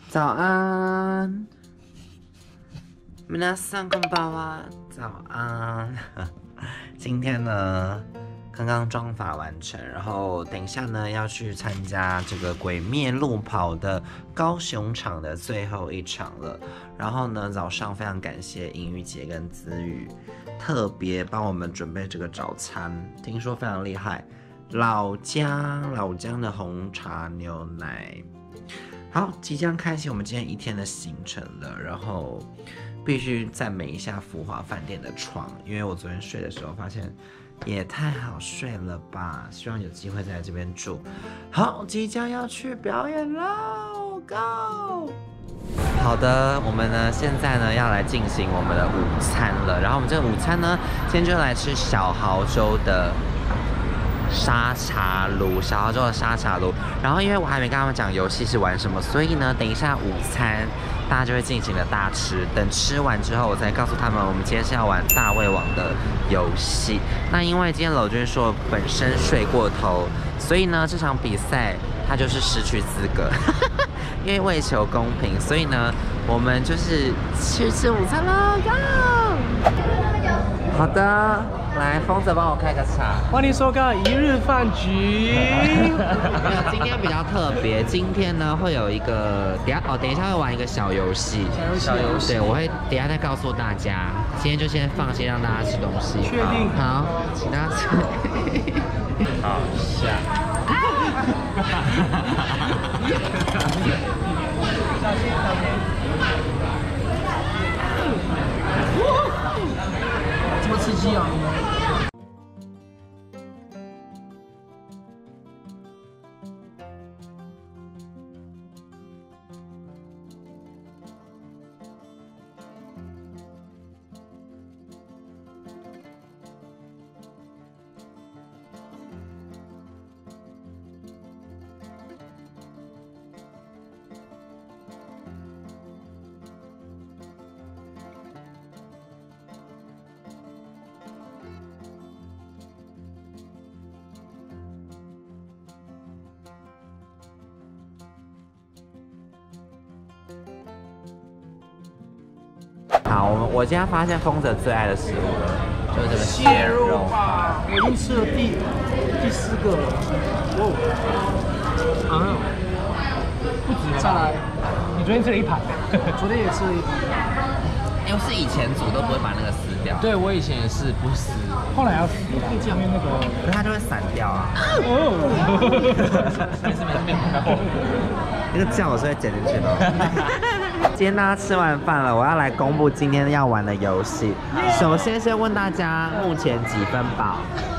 早安，皆さんこんばんは。早安。今天呢，刚刚妆发完成，然后等一下呢要去参加这个鬼灭路跑的高雄场的最后一场了。然后呢，早上非常感谢英语姐跟子宇，特别帮我们准备这个早餐，听说非常厉害，老姜的红茶牛奶。好，即将开启我们今天一天的行程了，然后必须赞美一下福华饭店的床，因为我昨天睡的时候发现也太好睡了吧，希望有机会再来这边住。好，即将要去表演喽 ，Go！ 好的，我们呢现在呢要来进行我们的午餐了，然后我们这个午餐呢，今天就来吃小豪州的沙茶炉，小豪州的沙茶炉。然后因为我还没跟他们讲游戏是玩什么，所以呢，等一下午餐大家就会尽情的大吃。等吃完之后，我再告诉他们，我们今天是要玩大胃王的游戏。那因为今天娄君硕本身睡过头，所以呢，这场比赛他就是失去资格。因为为求公平，所以呢，我们就是去吃午餐喽 ，Go！ 好的。来，疯子帮我开个场。 欢迎收看一日饭局。 没有，今天比较特别，今天呢会有一个等一下会玩一个小游戏。 小游戏。 对，我会等一下再告诉大家。今天就先放心让大家吃东西。 确定。 好，请大家吃。好，下。 这么刺激啊！ 好，我今天发现疯子最爱的食物了，就是这个蟹肉吧，我已经吃了第4个了。哦，啊，不止，再来。你昨天吃了1盘，昨天也吃了1盘。 因为是以前煮都不会把那个撕掉。 对，我以前也是不撕， 后来要撕，因为酱面那个， 可是它就会散掉啊。 哦， 没事， 那个酱我是会剪进去的。今天大家吃完饭了，我要来公布今天要玩的游戏。首先先问大家目前几分饱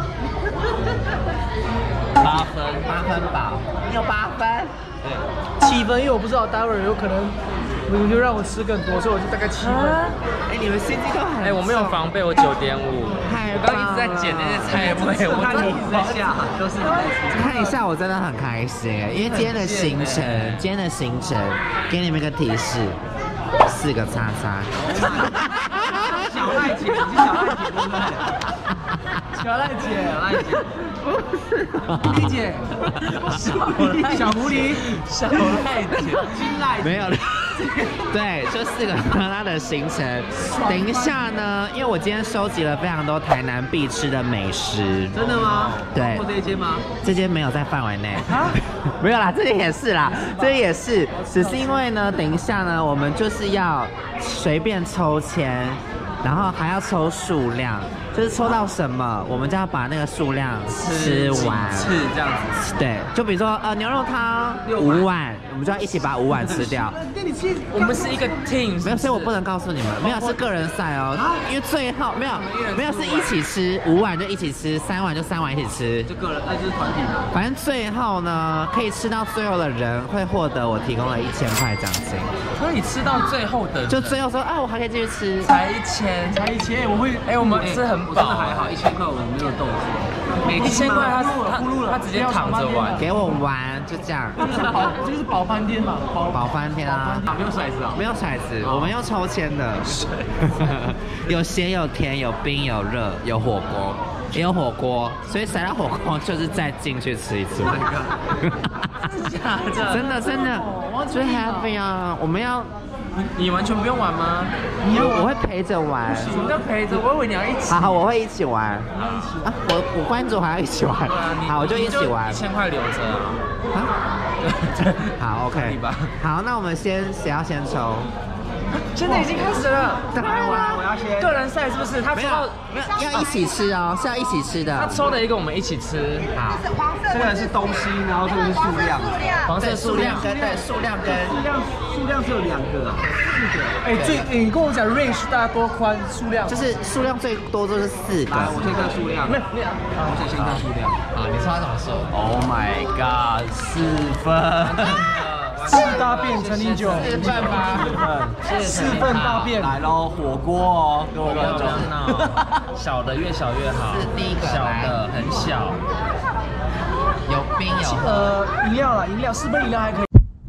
8分 ？8分饱，你有8分？ 对 7分，因为我不知道待会儿有可能你们就让我吃更多，所以我就大概7分。 哎，你们心机都很…… 我没有防备，我9.5。我刚一直在剪那些菜味，我看你一直在下，都是你在吃。 看一下，我真的很开心哎，因为今天的行程，给你们一个提示，4个叉叉。 小赖姐，你是小赖姐对不对？小赖姐， 不是， 狐狸姐，小狐狸， 小赖姐， 金赖没有了。对，就4个他的行程。等一下呢，因为我今天收集了非常多台南必吃的美食。 真的吗？ 对。 这一间吗？ 这间没有在范围内。没有啦，这间也是啦，这也是，只是因为呢，等一下呢，我们就是要随便抽签，然后还要抽数量。就是抽到什么，我们就要把那个数量吃完。 是这样子。 对，就比如说牛肉汤5碗，我们就要一起把5碗吃掉。 我们是一个 team， 没有，所以我不能告诉你们，没有是个人赛哦，因为最后没有是一起吃5碗就一起吃，3碗就3碗一起吃， 就个人，那就是团体的。 反正最后呢，可以吃到最后的人会获得我提供了1000块奖金。 所以你吃到最后的， 就最后说啊，我还可以继续吃， 才1000，我会，我们是很饱， 真的还好，1000块我们没有动作。 1000块他直接躺着玩， 给我玩，就这样。 这就是饱翻天嘛， 饱翻天啊！ 没有骰子啊？ 没有骰子，我们用抽签的。有咸有甜，有冰有热，有火锅。 也有火锅，所以塞到火锅就是再进去吃一次。真的真的，最 happy 啊！我们要。 你完全不用玩吗？ 我会陪着玩。 什么叫陪着？我以为你要一起。 好，我会一起玩。啊，我关注还要一起玩。好，我就一起玩。 1000块留着啊。 好 ，OK。好，那我们谁要先抽？ 现在已经开始了。 我要先个人赛是不是？他抽没有要一起吃哦，是要一起吃的。 他抽了一个，我们一起吃。好， 这个是东西，然后这个是数量。 黄色数量跟数量是有2个，4个。哎，你跟我讲 range 大概多宽？数量就是数量最多就是4个。 来，我先看数量。没有，我先看数量。 好，你抽到怎么说 ？Oh my god，4分。 4大便陈林酒 ，4份吗 ？4份大便来喽，火锅哦，给我观众闹，小的越小越好， 是第一个， 小的很小， 有冰有饮料啦，饮料4份饮料还可以。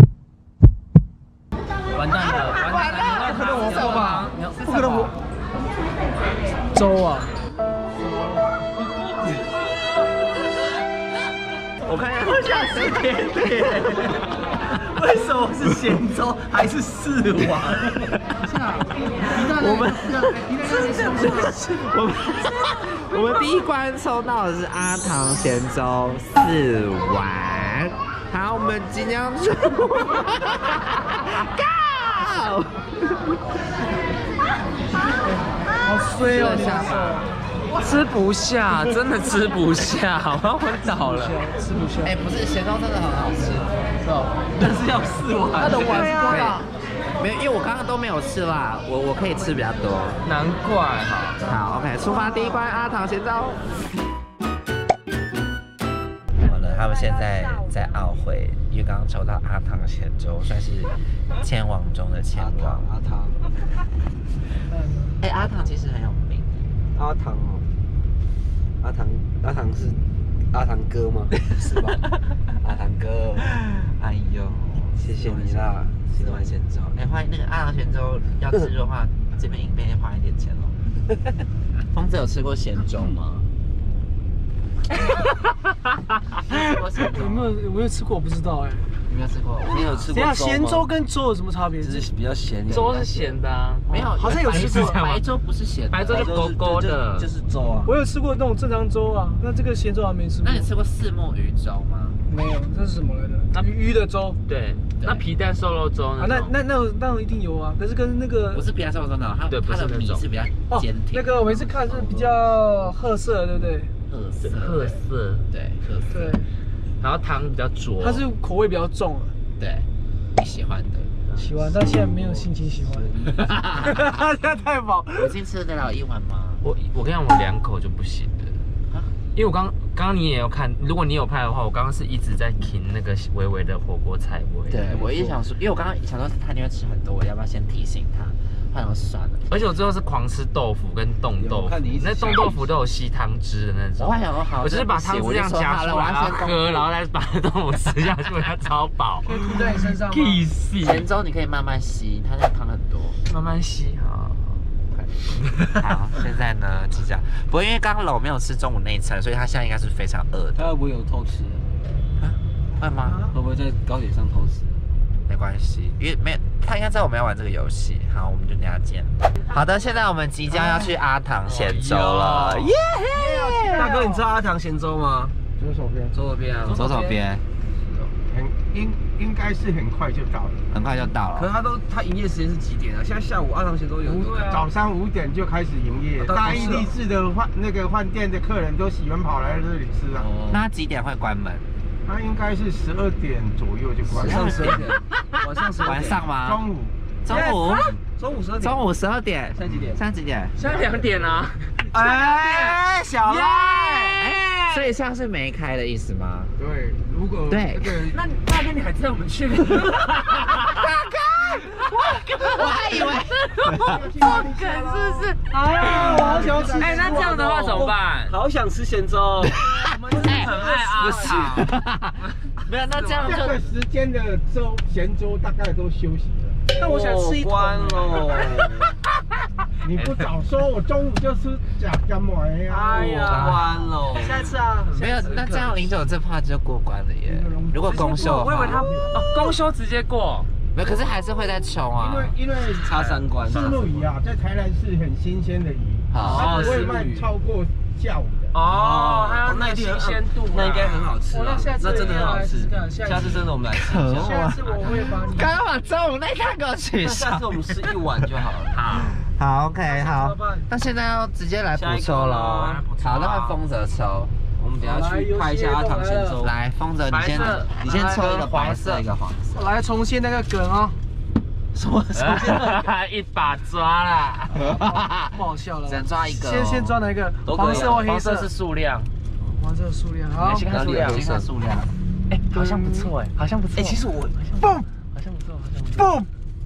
完蛋了， 不可能火锅吧？不可能火粥啊！ 我看一下，我想吃甜点。为什么是咸粥还是4碗？我们第一关抽到的是阿唐咸粥4碗。好，我们即将出，Go！ 好衰哦， 下巴。 吃不下，真的吃不下，我要昏倒了。 吃不下。 哎，不是，咸粥真的很好吃， 但是要4碗。它的碗是多少？ 没有，因为我刚刚都没有吃啦，我可以吃比较多。 难怪哈。 好 ，OK， 出发第一关阿唐咸粥。好了，他们现在在懊悔，因为刚刚抽到阿唐咸粥，算是千王中的千王。 阿唐。 哎，阿唐其实很有名。 阿唐哦，阿唐是阿唐哥吗？是吧？阿唐哥， 哎呦， 谢谢你啦 ，4碗咸粥。哎，欢迎那个阿唐咸粥，要吃的话，这边影片要花一点钱哦。疯子有吃过咸粥吗？ 有没有吃过？我不知道哎。 你没有吃过？ 你有吃过？等下咸粥跟粥有什么差别？ 只是比较咸。 粥是咸的啊， 没有， 好像有吃过。 白粥不是咸的， 白粥就勾勾的， 就是粥啊。我有吃过那种正常粥啊，那这个咸粥还没吃过。 那你吃过4目鱼粥吗？ 没有，这是什么来的？那鱼的粥。 对，那皮蛋瘦肉粥呢？ 那一定有啊，可是跟那个不是皮蛋瘦肉粥那种，它的米是比较坚挺。 那个我每次看是比较褐色，对不对？ 褐色， 对，褐色。 对。 然后汤比较浊。 它是口味比较重啊。 对，你喜欢的。 喜欢，但现在没有心情喜欢。现在太饱。 我已经吃得了1碗吗？ 我跟你讲，我2口就不行了。因为我刚刚你也有看，如果你有拍的话，我刚刚是一直在听那个微微的火锅菜味。 对，我一想说，因为我刚刚想说他一定会吃很多，我要不要先提醒他？后来我算了。而且我最后是狂吃豆腐跟冻豆腐，那冻豆腐都有吸汤汁的那种。 我还想说好， 我就是把汤汁这样夹出来，然后喝，然后再把豆腐吃下去，它超饱。 可以涂在你身上吗？ 咸粥你可以慢慢吸，它那个汤很多， 慢慢吸好。 好，现在呢即将，不过因为刚刚老没有吃中午那一餐，所以他现在应该是非常饿的。 他会不会有偷吃？ 啊？会吗？ 会不会在高铁上偷吃？ 没关系，因为他应该知道我们要玩这个游戏。好，我们就等下见。好的，现在我们即将要去阿唐咸粥了，耶！ 大哥，你知道阿唐咸粥吗？左手边，左手边啊， 左手边。 应该是很快就到了， 很快就到了。 可是他营业时间是几点啊？现在下午阿唐咸粥有早上5点就开始营业。大义力士的饭店的客人都喜欢跑来这里吃啊。 那几点会关门？ 他应该是12点左右就关。 晚上12点， 晚上吗？ 中午 12点。 中午12点。 现在几点？ 现在几点？ 现在2点啊。 哎，小赖，所以像是没开的意思吗？ 对，如果对， 那天你还带我们去？ 大哥，我还以为不梗是不是？ 哎呀，我好想吃。 哎，那这样的话怎么办？ 好想吃咸粥。 我们真的很爱阿唐。 没有，那这样这个时间的咸粥大概都休息了。 那我想吃一关喽。 你不早说，我中午就吃假干嘛呀？ 哎呀， 关喽！ 下一次啊， 没有，那这样09这趴就过关了耶。如果公休的话， 我以为他公休直接过， 没有，可是还是会再抽啊。 因为差3关。 赤鲈鱼啊，在台南是很新鲜的鱼，它不会卖超过下午的。 哦，它那新鲜度， 那应该很好吃啊，那真的很好吃。 下次真的我们来吃可一下。 下次我会把你。 刚刚把中午那趟给我取消。 下次我们吃1碗就好了。 好，OK， 好。那现在要直接来补抽喽。好，那换丰泽抽。 我们等下去拍一下阿唐先抽。 来，丰泽，你先抽一个白色，一个黄色。 来重现那个梗哦。什么？ 一把抓啦！ 不好笑了。 只能抓一个。 先抓哪一个？黄色或黑色？ 黄色是数量。 黄色数量。好， 先看数量。 先看数量。 哎，好像不错哎，好像不错。 哎，其实我蹦， 好像不错，好像不错。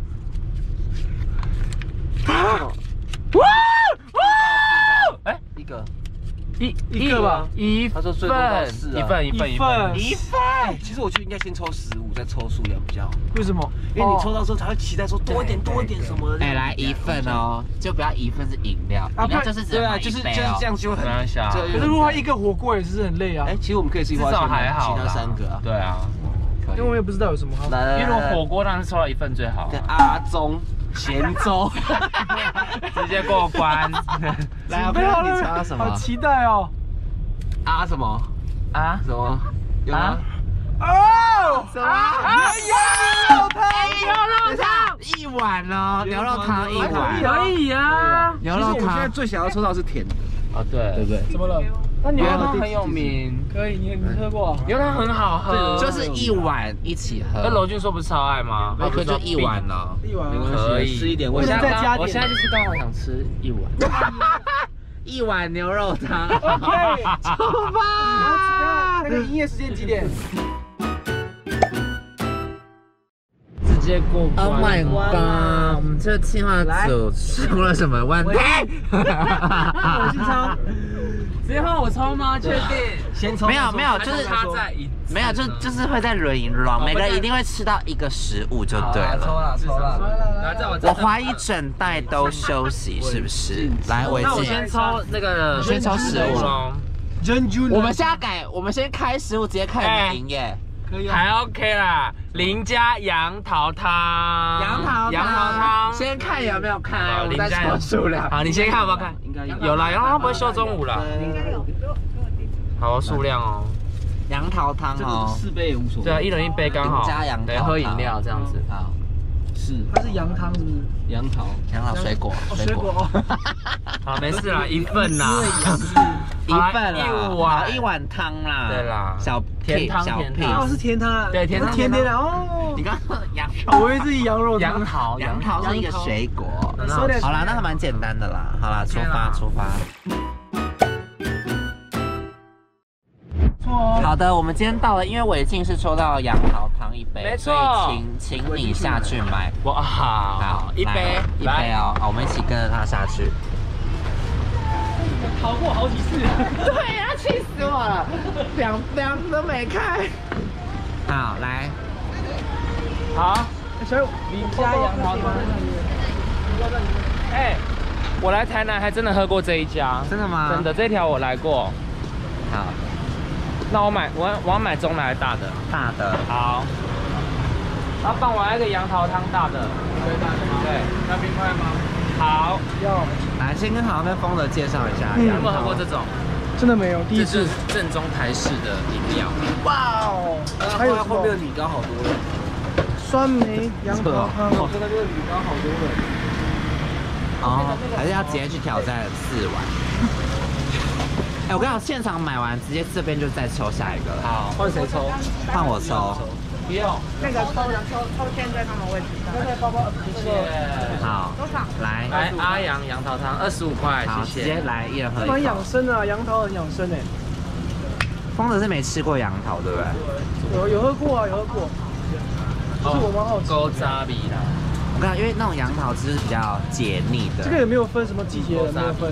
蹦。 哇！哎， 一个吧， 他说最多到4啊， 一份。 其实我觉得应该先抽15，再抽数量比较好。 为什么？ 因为你抽到之后才会期待说多一点什么的。 哎，来1份哦，就不要1份是饮料，饮料就是只买1杯哦。 这样就很小。 可是如果一个火锅也是很累啊。 哎，其实我们可以自己花钱买其他3个啊。 对啊， 因为我也不知道有什么好。 因为火锅当然是抽到1份最好。 阿中咸粥， 直接过关。 来，我看你抽到什么？ 好期待哦！ 啊什么？ 啊什么？有吗？ 哦！ 什么？ 牛肉汤！ 牛肉汤 1碗哦，牛肉汤1碗。 可以啊。 牛肉我现在汤最想要抽到是甜的。 哦，对， 对不对？ 怎么了？ 那牛肉汤很有名。 可以，你喝过？ 牛肉汤很好喝， 就是1碗一起喝。 那娄俊说不是超爱吗？ 那可就1碗了。 1碗没关系， 可以吃一点。 我现在加点。 我现在就是刚好想吃1碗。 1碗牛肉汤。 OK， 出发。 那个营业时间几点？ 直接过关。 Oh my god！ 我们这计划组出了什么问题？ 我姓超。 直接换我抽吗？确定？ 先抽。 没有，就是他在没有，就是会在轮椅乱，每个人一定会吃到一个食物就对了。 抽了。 来，在我怀疑整袋都休息，是不是？来， 那我先抽那个， 先抽食物喽。我们现在改，我们先开食物，直接开营业。 可以啊。 还 OK 啦，林家杨桃汤。杨桃汤。 先看有没有开，我们再抽数量。 好，你先看有没有看？ 应该有啦，杨桃汤不会休中午啦。应该有。好，数量哦。 杨桃汤哦 ，4杯也无所谓。 对啊，1人1杯刚好。 加杨桃， 对，喝饮料这样子。 好， 是。 它是羊汤是不是？ 杨桃水果。 好，没事啦，1份啦。 1份啦，1碗汤啦。 对啦， 小甜汤。 哦，是甜汤啊。 对，甜汤。 甜的哦。 你刚刚说羊肉， 我以为是羊肉汤。 杨桃是一个水果。 好啦，那还蛮简单的啦。好啦，出发。好的，我们今天到了，因为伟静是抽到杨桃汤1杯， 没错， 所以请你下去买。 哇，好，1杯哦，我们一起跟着他下去。 逃过好几次。 对呀，气死我了，两都没开。好，来， 好， 小友，林家杨桃汤。 哎，我来台南还真的喝过这一家。 真的吗？ 真的，这条我来过。 好。 那我要买中的还是大的？ 大的。 好。然后帮我来一个杨桃汤大的。对。要冰块吗？好。 要。 来，先跟丰德介绍一下。 有没有喝过这种？ 真的没有，第一次。 正宗台式的饮料。 哇哦！ 还有后面的米糕好多了。 酸梅杨桃汤。 我看到这个米糕好多了。 哦，还是要直接去挑战4碗。哎，我跟你讲，现场买完直接这边就再抽下一个了。 好， 换谁抽？ 换我抽。 不用， 那个抽签在他们位置上。 在包包， 谢谢。 好， 多少？ 来阿阳杨桃汤25块，谢谢。 直接来1人喝一口。 蛮养生啊，杨桃很养生哎。 丰德是没吃过杨桃，对不对？ 有喝过啊，有喝过。就是我蛮好吃。 勾扎比啦。 我看，因为那种杨桃汁是比较解腻的。 这个也没有分什么季节的，没有分。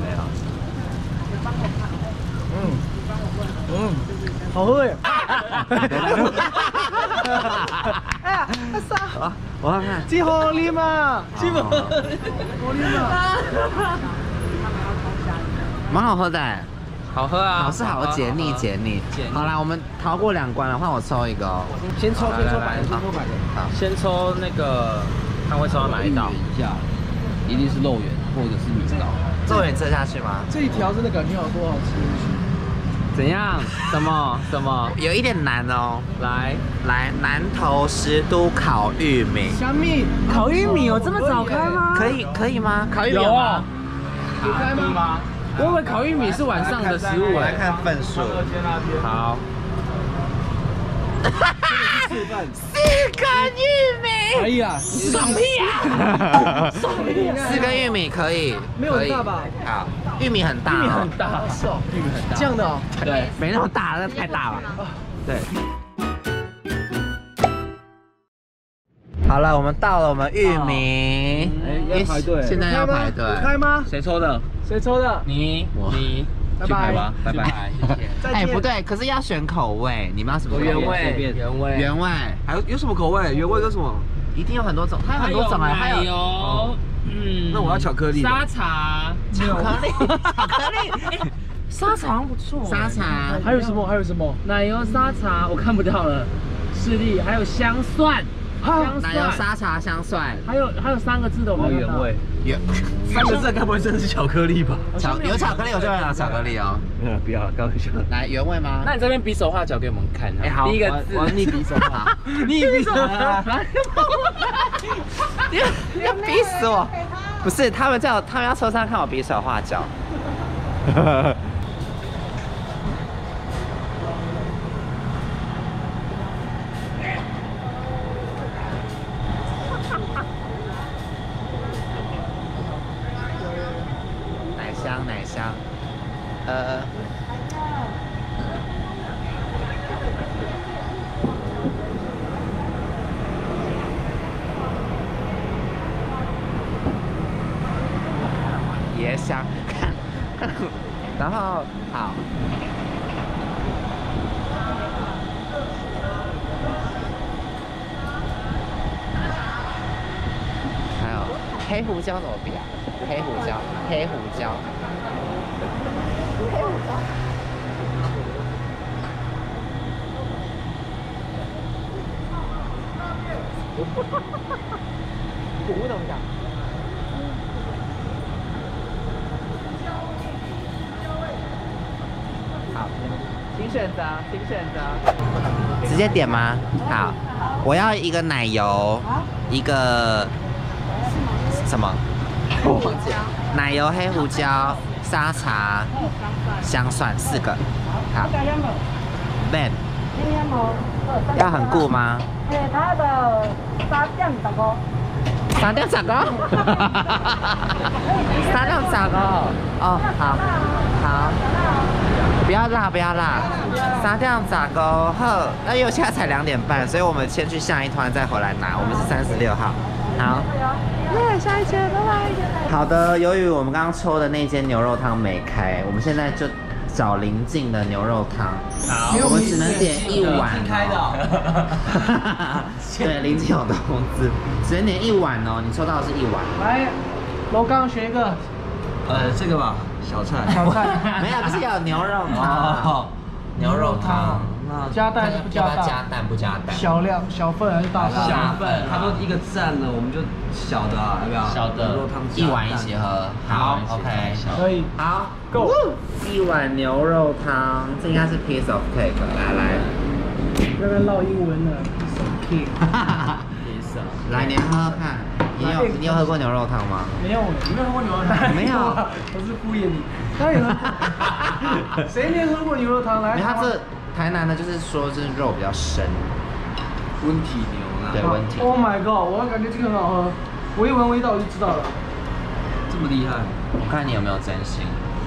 好喝耶！ 哎呀，啥？ 我看看， 鸡火力嘛， 鸡火力嘛， 蛮好喝的， 好喝啊， 好是好解腻解腻。好啦，我们逃过2关了，换我抽一个哦。 先抽白的，先抽白的。 好， 先抽那个，看会抽到哪一道？ 一下，一定是肉圆或者是米糕。 肉圆吃下去吗？ 这一条真的感觉好多好吃。 怎样？什么？ 有一点难哦。 来， 南投10都烤玉米， 香蜜烤玉米有这么早开吗？ 可以吗？烤玉米有啊， 有开吗？ 我以为烤玉米是晚上的食物我来看份数。 好。 4 根玉米， 可以啊， 爽屁啊 ！4根玉米可以， 没有很大吧？ 好，玉米很大哦， 玉米很大， 是哦， 玉米很大， 这样的哦。 对， 没那么大，那太大了。对。好了，我们到了我们玉米， 要排队现在要排队。 开吗？ 谁抽的？ 谁抽的？ 你拜去排吧，拜拜。 谢谢。 哎，不对，可是要选口味，你们要什么口味？ 原随味， 便原味， 还有什么口味？原味有什么？ 一定有很多种，它有很多种哎，还有有， 那我要巧克力。 沙茶， 巧克力， 沙茶好像不错。 沙茶， 还有什么？还有什么？ 奶油沙茶我看不到了，视力还有香蒜， 奶油沙茶香蒜， 还有3个字的，我原味。3个字该不会真的是巧克力吧？ 有巧克力，我就要拿巧克力哦。 不要，开玩笑。 来原味吗？ 那你这边比手画脚给我们看。 哎好， 第一个字， 我逆比手画， 你比手画，你要逼死我！不是，他们要车上看我比手画脚。奶香，椰香，然后好，还有黑胡椒怎么比啊？黑胡椒。古董感。好，请选择。直接点吗？好，我要一个奶油，一个什么？我忘记了。奶油、黑胡椒、沙茶、香蒜4个。好。Ben。要很顾吗？ 它的3點15。 3點15？3點15哦，好。不要辣，3點15好。那因為現在才2點半，所以我們先去下一團再回來拿。我們是36號。好。下一間，拜拜。好的，由於我們剛剛抽的那間牛肉湯沒開，我們現在就找鄰近的牛肉湯。好，我們只能點1碗。開的。對，鄰近有東西，只能點1碗哦。你抽到的是1碗。 來，羅剛選一個。 這個吧，小菜。 沒有，不是有牛肉湯。牛肉湯。 加蛋不加蛋？ 加蛋不加蛋？ 小量、小份还是大份？ 小份。 他都一个占了，我们就小的啊，要不要？ 小的。 1碗一起喝。好 ，OK。 可以。 好 ，Go。1碗牛肉汤，这应该是 piece of cake。来。 那边唠英文呢 ，piece of cake。 来，你喝喝看。你有喝过牛肉汤吗？ 没有，你没有喝过牛肉汤？ 没有， 我是敷衍你。当然有喝。谁没喝过牛肉汤？来。 它这台南的，就是说这肉比较深。 温体牛啦。 对，温体。 Oh my god！ 我感觉这个很好喝，我一闻味道我就知道了。 这么厉害？ 我看你有没有真心。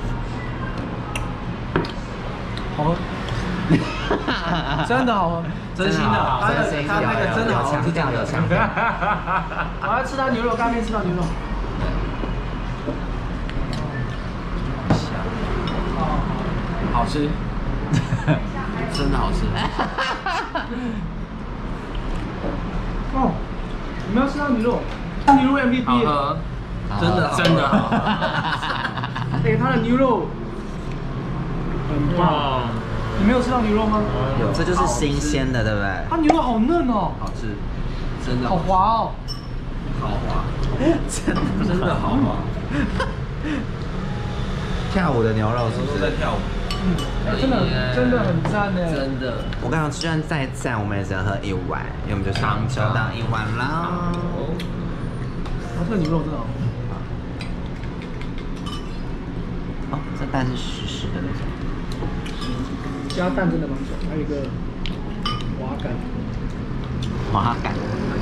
好喝。真的好喝， 真心的， 他那个真的好强调，有强调。 我要吃到牛肉，刚没吃到牛肉。 好吃，真的好吃。 哦，你们要吃到牛肉，牛肉 MVP， 好喝， 真的真的好喝。 哎，它的牛肉很棒。你没有吃到牛肉吗？ 有，这就是新鲜的，对不对？ 它牛肉好嫩哦， 好吃，真的好滑哦。 好滑，真的好滑。 跳舞的牛肉是不是？ 都在跳舞， 真的很赞呢。 真的。 我刚刚就算再赞，我们也只能喝一碗，因为我们就长久当一碗啦。 这个牛肉真的好。 哦，这蛋是湿湿的那种。 加蛋真的蛮爽，还有一个滑感。 滑感。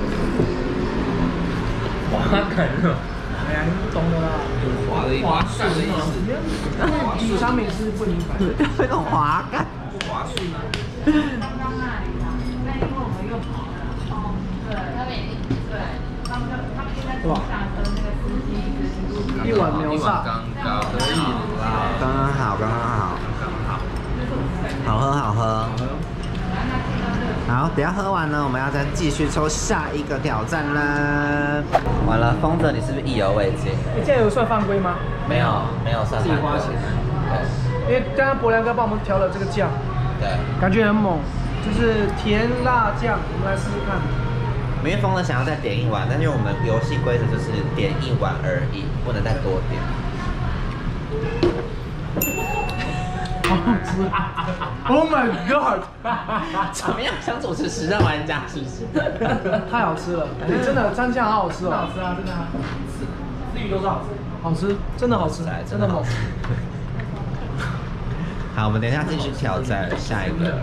滑感哦。 哎呀，你不懂的啦。 滑的一滑顺的意思。 比上面是不明白。 那种滑感。 滑顺啊。 是吧？一碗秒杀。 刚刚可以啦， 刚刚好，刚刚好，好喝好喝。好，等下喝完呢，我们要再继续抽下一个挑战啦。完了，丰泽，你是不是意犹未尽？ 你这样有算犯规吗？ 没有，没有算犯规。 因为刚刚博良哥帮我们调了这个酱， 对， 感觉很猛，就是甜辣酱，我们来试试看。 因为丰泽想要再点一碗，但是我们游戏规则就是点一碗而已，不能再多点。 好好吃！Oh my god！ 怎么样？想主持实战玩家是不是？ 太好吃了，真的蘸酱好好吃哦。好吃啊，真的啊。至于都是好吃，好吃，真的好吃，真的猛。 好，我们等一下继续挑战下一个。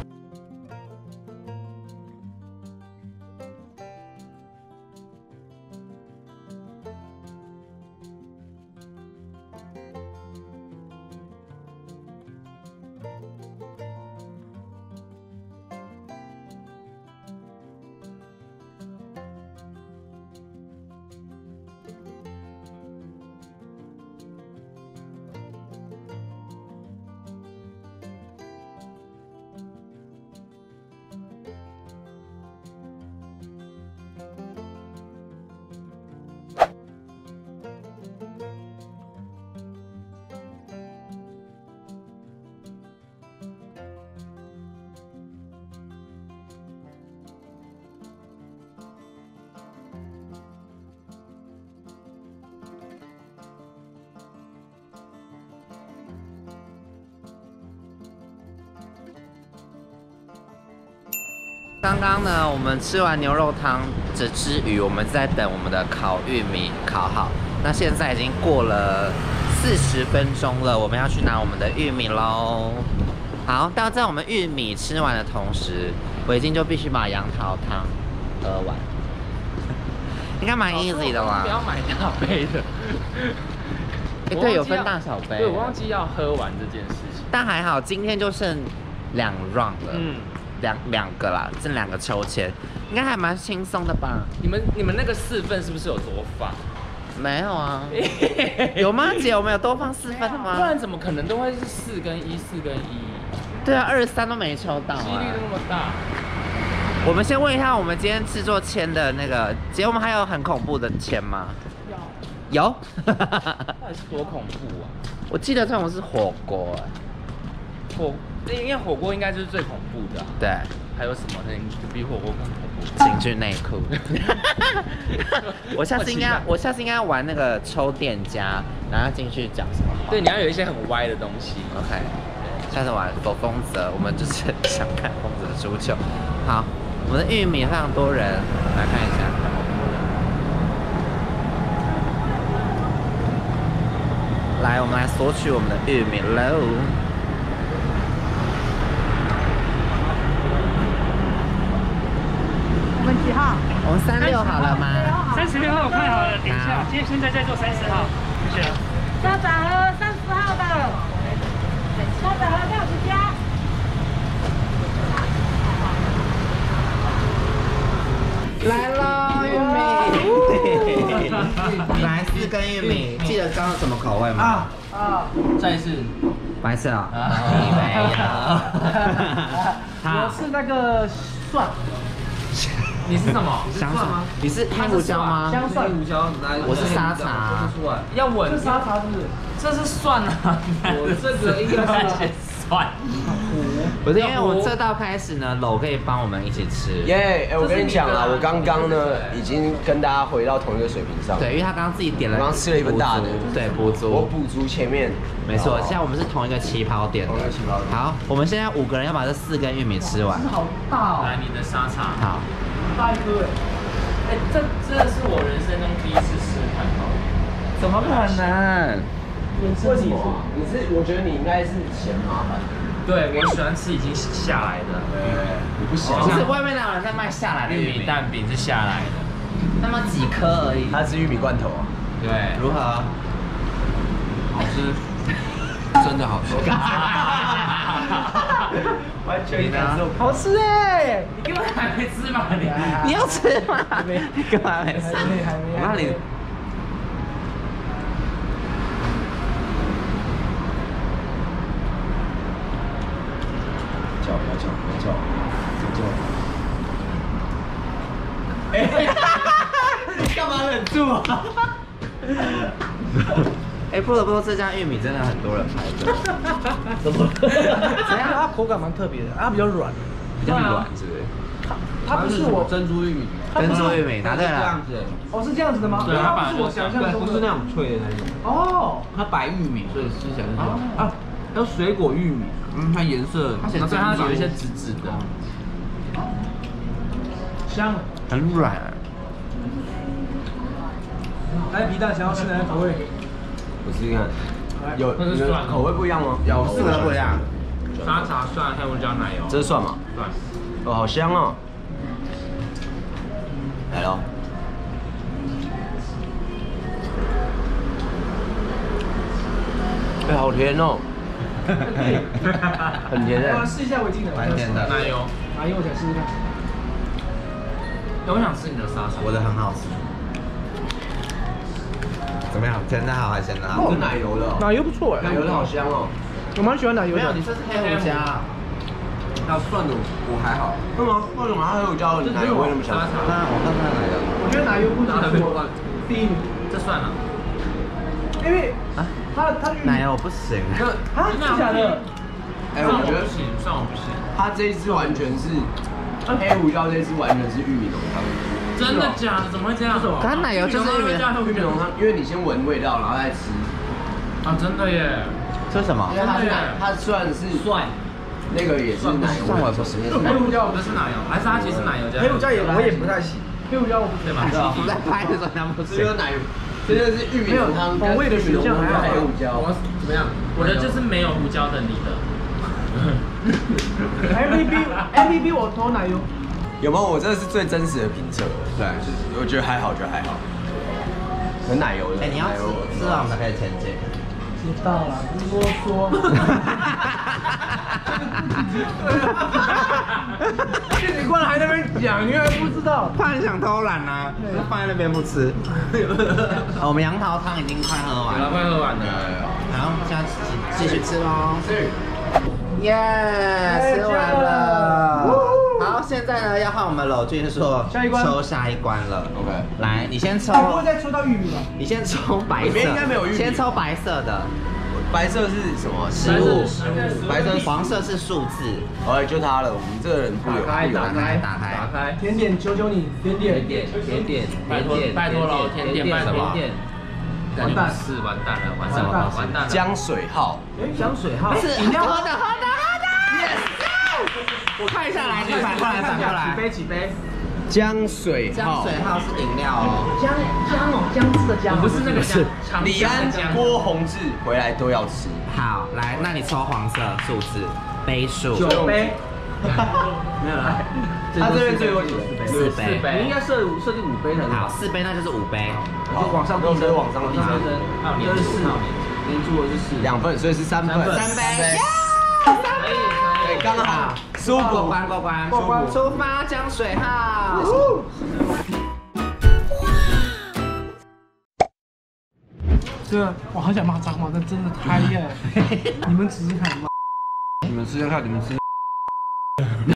刚刚呢，我们吃完牛肉汤这之余，我们在等我们的烤玉米烤好。那现在已经过了40分钟了，我们要去拿我们的玉米喽。好，但在我们玉米吃完的同时，伟晶就必须把杨桃汤喝完。应该蛮 easy 的啦。 不要买大杯的。 对，有分大小杯。 对，我忘记要喝完这件事情。 但还好，今天就剩2 round 了。两个啦，这2个抽签，应该还蛮轻松的吧？ 你们那个4份是不是有多放？ 没有啊，有吗？姐，我们有多放4份的吗？ 不然怎么可能都会是4跟1，4跟1？ 对啊，23都没抽到、啊， 几率那么大。 我们先问一下，我们今天制作签的那个姐，我们还有很恐怖的签吗？有。 到底是多恐怖啊？ 我记得这种是火锅、 因为火锅应该就是最恐怖的、啊。 对。 还有什么比火锅更恐怖？ 情趣内裤。我下次应该玩那个抽店家，然后进去讲什么话。 对，你要有一些很歪的东西。 OK。下次玩丰泽，我们就是想看丰泽的足球。好，我们的玉米非常多人，来看一下。来，我们来索取我们的玉米喽。 我们几号？ 我们36好了吗 36号快好了，等一下，现在在做30号，谢谢。 沙仔喝30号的，沙仔喝60加。 来喽，玉米！来4根玉米，记得刚刚什么口味吗？ 再一次， 白色啊？ 我是那个蒜。 你是什么？ 香蒜吗？你是黑胡椒吗？ 香蒜， 胡椒， 我是沙茶。 要稳。 这沙茶是不是？ 这是蒜啊！ 我这个应该是蒜。 不是因为我这道开始呢，楼可以帮我们一起吃。 耶！我跟你讲啊，我刚刚呢已经跟大家回到同一个水平上。 对，因为他刚刚自己点了， 我刚吃了一份大的， 对，补足。 我补足前面。 没错，现在我们是同一个起跑点。 同一个起跑点。 好，我们现在5个人要把这4根玉米吃完。 好大哦！ 来，你的沙茶。 好。 大一颗哎，这是我人生中第一次试看到。 怎么可能？ 为什么？我觉得你应该是嫌麻烦。 对，我喜欢吃已经下来的。 你不喜欢？ 不是外面哪有人在卖下来的玉米蛋饼是下来的， 那么几颗而已。 它是玉米罐头啊。 对， 如何？ 好吃，真的好吃。 完全感受。 好吃哎！ 你根本还没吃嘛你？ 你要吃吗？你干嘛没吃？ 还没。 我让你。 你干嘛忍住啊？ 哎，不得不说这家玉米真的很多人排队。 怎么了？怎样？它口感蛮特别的，它比较软， 比较软，是不是？ 它不是我珍珠玉米， 珍珠玉米答对了。 这样子。 哦，是这样子的吗？ 对，它本来不是我想象中的， 不是那种脆的那种。 哦， 它白玉米，所以吃起来是啊，还有水果玉米，它颜色， 它有一些紫紫的， 香， 很软。 来皮蛋，想要吃哪个口味？ 我试试看，有口味不一样吗？ 有4个不一样。 沙茶蒜、黑胡椒奶油。 这是蒜吗？ 蒜。 哦，好香哦！来喽。哎，好甜哦！很甜的。 我试一下违禁的， 蛮甜的。 奶油， 奶油我想试试看。 我想吃你的沙茶。 我的很好吃。怎么样？甜的好还是咸的好？ 是奶油的。 奶油不错哎， 奶油的好香哦。 我蛮喜欢奶油的。 没有，你这是黑胡椒。 那蒜的我还好。 是吗？为什么它黑胡椒奶油会那么香？ 那我看看奶油。 我觉得奶油不止我第1名， 这算了。 因为它奶油不行。 啊，真的假的？ 哎，我觉得不行，算我不行。 它这一支完全是黑胡椒，这一支完全是玉米浓汤。 真的假的？怎么会这样？ 它奶油就是玉米浓汤，因为你先闻味道，然后再吃。 啊，真的耶！ 这是什么？ 因为它是奶，它算是蒜， 那个也是奶油。 蒜我不是。 黑胡椒这是奶油，还是它其实是奶油加？ 黑胡椒我也不太喜，黑胡椒我不对吧？ 我在拍的时候他们不这就是奶油，这就是玉米浓汤， 口味的选项还黑胡椒。 怎么样？我的就是没有胡椒的你的。 MVP 我投奶油。 有没有？我这是最真实的评测。对，就是我觉得还好，觉得还好。很奶油的。 哎，你要吃完我们才可以前进。 知道了，不啰嗦。你过来还在那边讲，你还不知道？ 怕你想偷懒啊，放在那边不吃。我们杨桃汤已经快喝完了， 快喝完了。 好，现在继续吃喽。耶，吃完了。好，现在呢要换我们娄俊硕抽下一关了。OK， 来，你先抽。 不会再抽到玉米吧？ 你先抽白色。里面应该没有玉米。先抽白色的。 白色是什么？ 食物。 白色， 黄色是数字。 哎，就它了。我们这个人不有。 打开。 甜点，求求你，甜点， 拜托喽，甜点，拜托。完蛋了！ 江水号。 江水号是饮料，喝的。Yes。我看一下来，反过来。 几杯？ 江水号是饮料哦。 姜汁的姜。 不是那个姜。 李安、郭宏志回来都要吃。 好，来，那你抽黄色数字，杯数。 9杯。 没有啦， 他这边最多 4杯。 你应该设定5杯才对。 好，4杯那就是5杯。 就往上递增， 往上递增。 这是4，连住的是4。 2份，所以是3份。 3杯。 对，刚好。舒服。 过关。出发，江水号。 对啊，我好想骂脏话，但真的太厉害了。你们试试看。 你们试试看，你们吃。